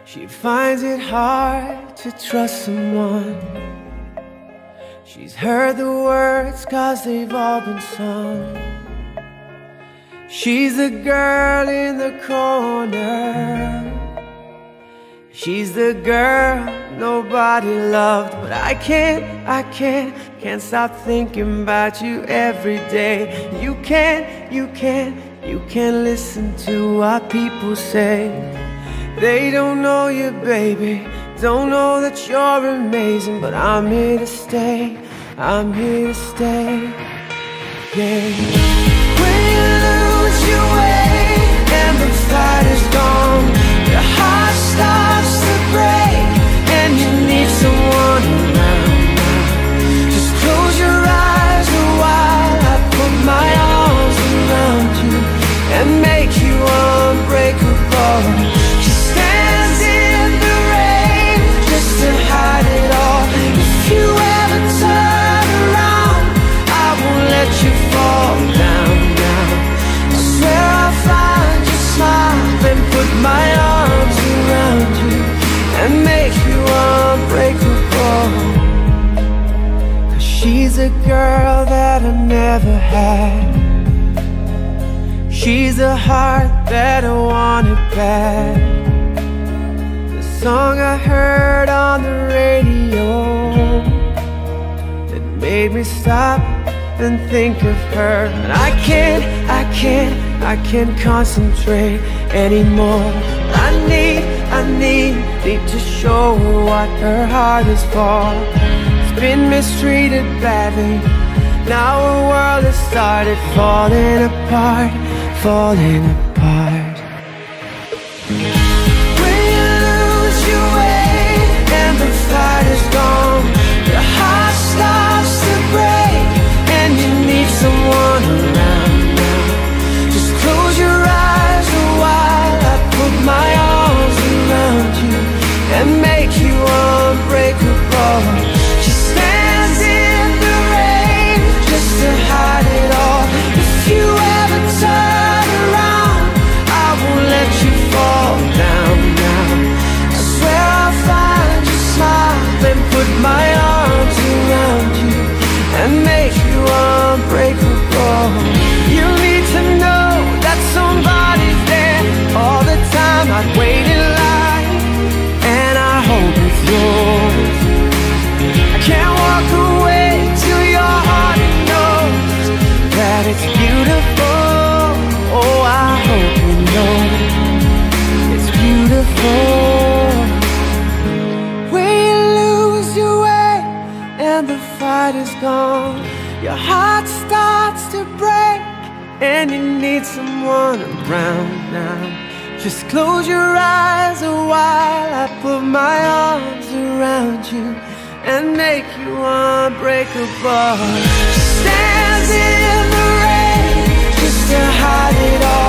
She finds it hard to trust someone. She's heard the words 'cause they've all been sung. She's the girl in the corner. She's the girl nobody loved. But I can't stop thinking about you every day. You can't listen to what people say. They don't know you, baby, don't know that you're amazing. But I'm here to stay, I'm here to stay, yeah. When you lose your way and the fight is gone, your heart starts to break and you need someone around now. Just close your eyes a while I put my arms around you and make you unbreakable. She stands in the rain just to hide it all. If you ever turn around, I won't let you fall down now. I swear I'll find your smile and put my arms around you and make you unbreakable. 'Cause she's a girl that I never had. She's a heart that I wanted bad. The song I heard on the radio that made me stop and think of her. And I can't concentrate anymore. I need to show her what her heart is for. It's been mistreated badly. Now her world has started falling apart, falling apart. When you lose your way and the fight is gone, your heart starts to break and you need someone around now. Just close your eyes a while I put my arms around you and make you unbreakable. She stands in the rain just to hide it all. If you ever turn around, I won't let you fall down now. I swear I'll find your smile and put my arms around you and make you unbreakable. You need to know that somebody's there all the time. I'd wait in line and I hope it's yours. I can't walk away till your heart knows that it's beautiful. Oh, I hope you know it's beautiful. When you lose your way and the fight is gone, your heart starts to break and you need someone around now. Just close your eyes a while I put my arms around you and make you unbreakable. She stands in the rain just to hide it all.